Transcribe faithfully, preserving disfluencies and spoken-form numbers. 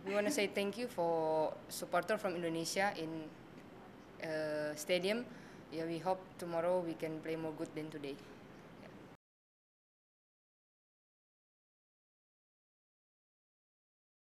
we want to say thank you for supporter from Indonesia in uh, stadium. Yeah, we hope tomorrow we can play more good than today.